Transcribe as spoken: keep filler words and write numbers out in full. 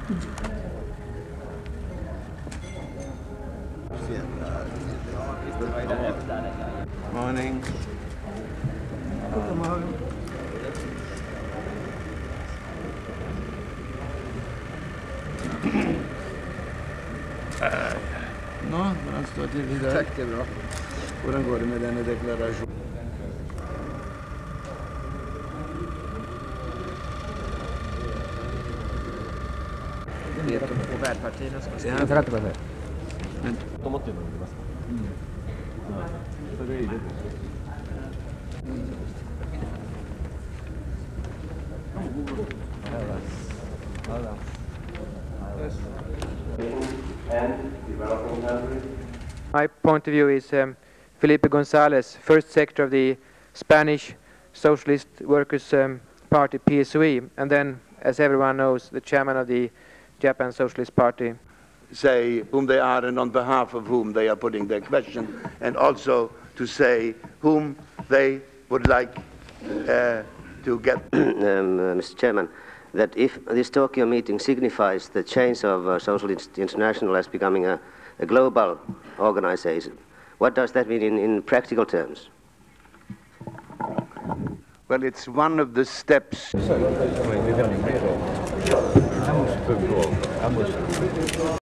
Morning. Nå, hvordan står det til i dag? Takk, det er bra. Hvordan går det med denne deklarasjonen? Det er på værpartiene skal si. Ja, tretti prosent. Men My point of view is um, Felipe González, first secretary of the Spanish Socialist Workers' um, Party, P S O E, and then, as everyone knows, the chairman of the Japan Socialist Party. Say whom they are and on behalf of whom they are putting their question, and also to say whom they would like uh, to get. um, uh, Mister Chairman, that if this Tokyo meeting signifies the change of uh, Socialist International as becoming a, a global organization, what does that mean in, in practical terms? Well, it's one of the steps.